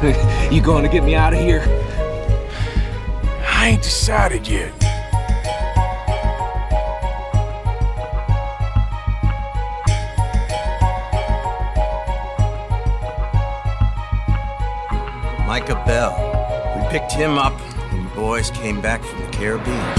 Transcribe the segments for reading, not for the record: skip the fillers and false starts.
You going to get me out of here? I ain't decided yet. Micah Bell. We picked him up when you boys came back from the Caribbean.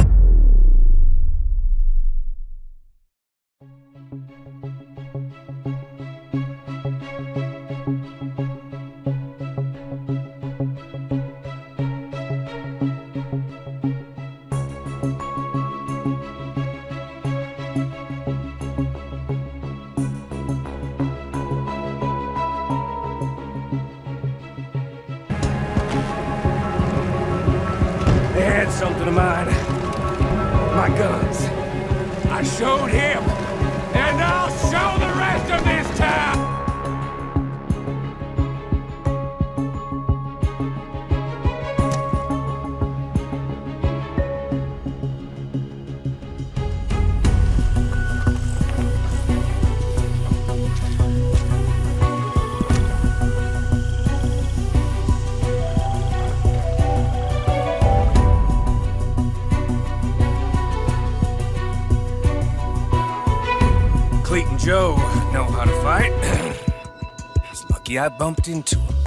They had something of mine. My guns. I showed him, and I'll show the rest of this town! Cleet and Joe know how to fight. It's lucky I bumped into him.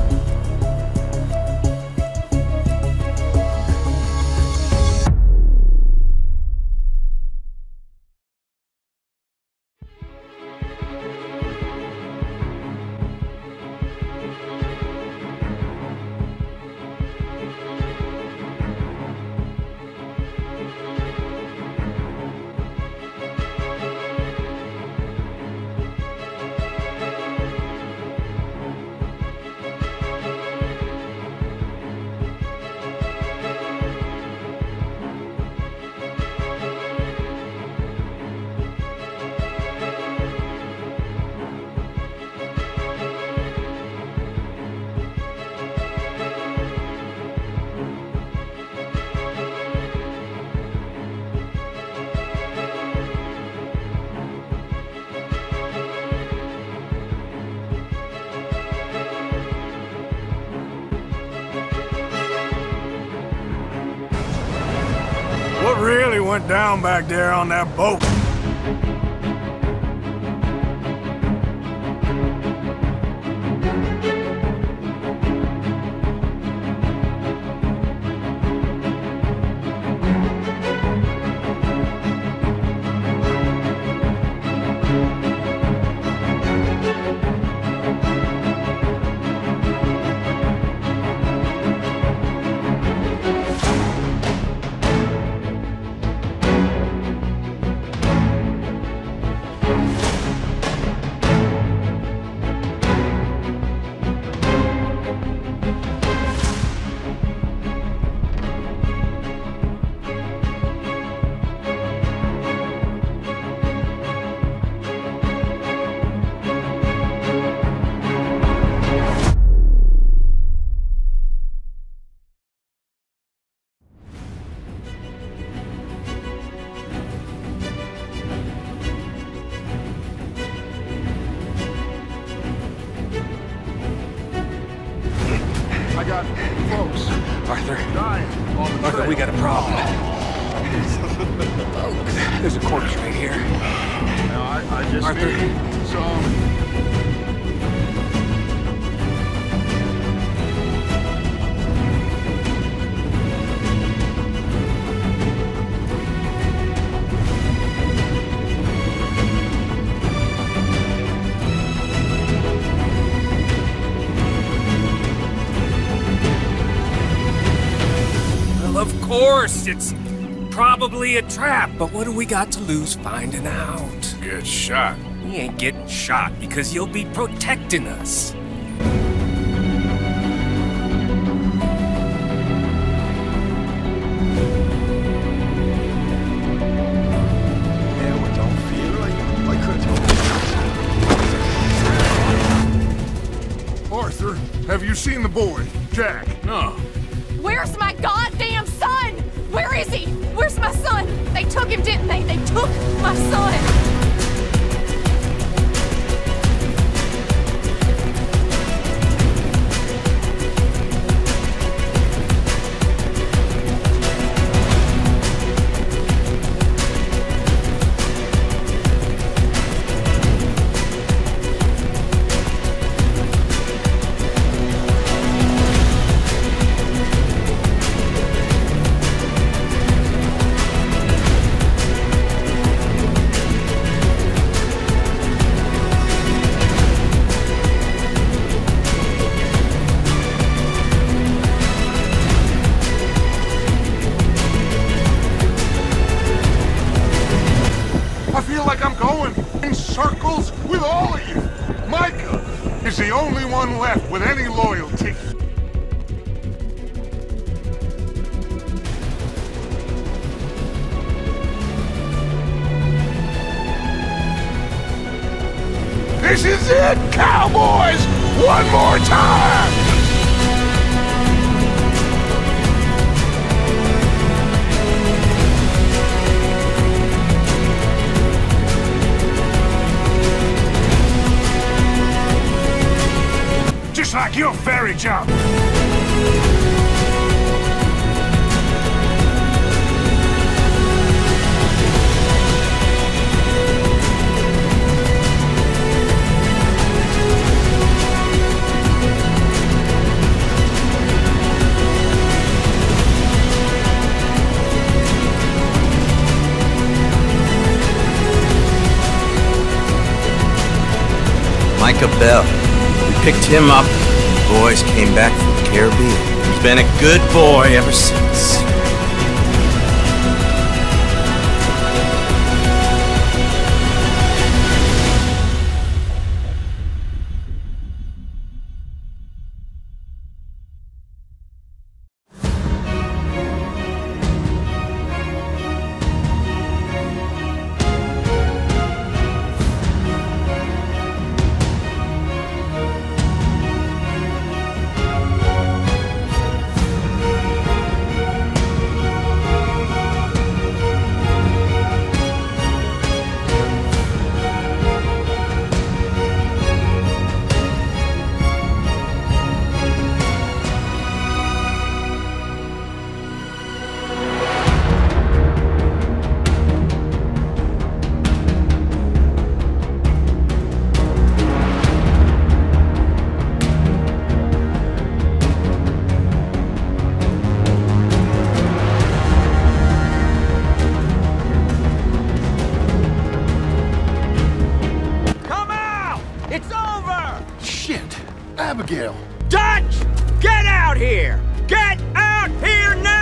What really went down back there on that boat? I got folks. Arthur. Dying on the Arthur, we got a problem. There's a corpse right here. No, I just Arthur. Of course, it's probably a trap, but what do we got to lose finding out? Get shot. We ain't getting shot because you'll be protecting us. Arthur, have you seen the boy, Jack? No. Where's my goddamn son? Where is he? Where's my son? They took him, didn't they? They took my son. with all of you. Micah is the only one left with any loyalty. This is it, cowboys! One more time! Just like your ferry jump. Micah Bell. We picked him up. The boys came back from the Caribbean. He's been a good boy ever since. Abigail! Dutch! Get out here! Get out here now!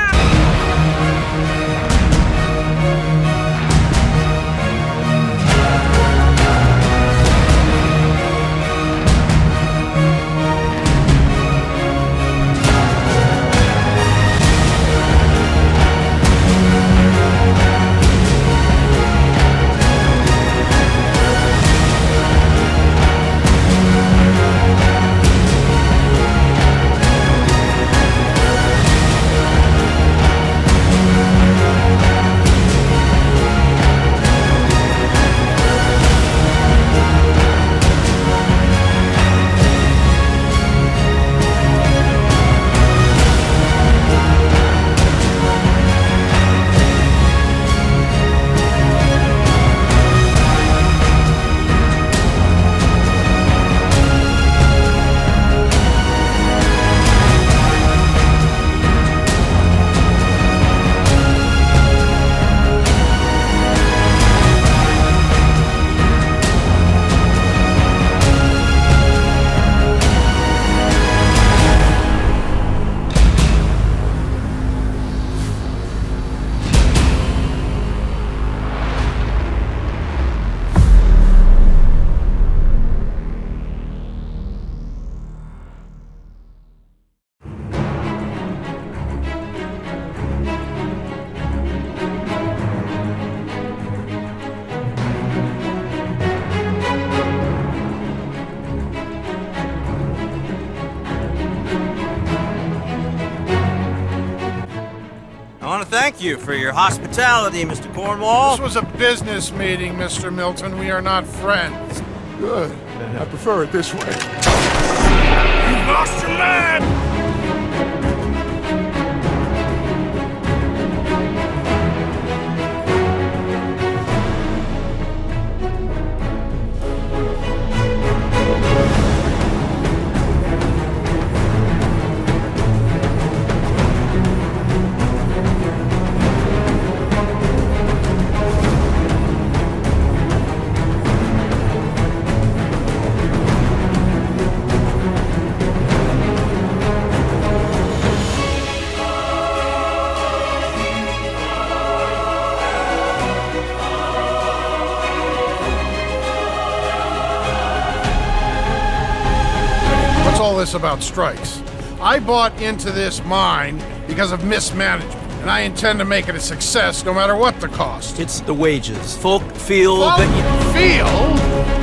I want to thank you for your hospitality, Mr. Cornwall. This was a business meeting, Mr. Milton. We are not friends. Good. I prefer it this way. You've lost your man! What's all this about strikes? I bought into this mine because of mismanagement, and I intend to make it a success no matter what the cost. It's the wages. Folk feel Folk that feel?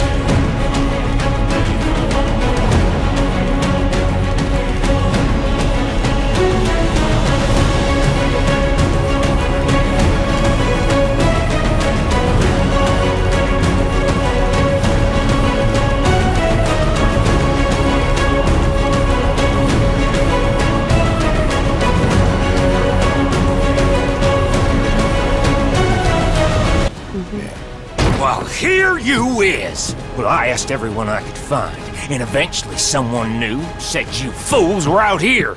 Well, here you is! Well, I asked everyone I could find, and eventually someone new said you fools were out here.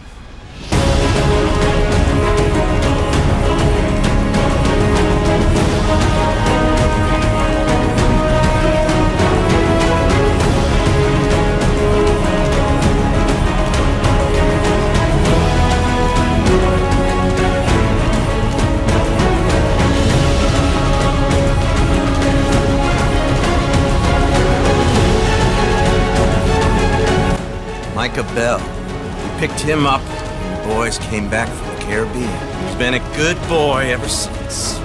Micah Bell. We picked him up when the boys came back from the Caribbean. He's been a good boy ever since.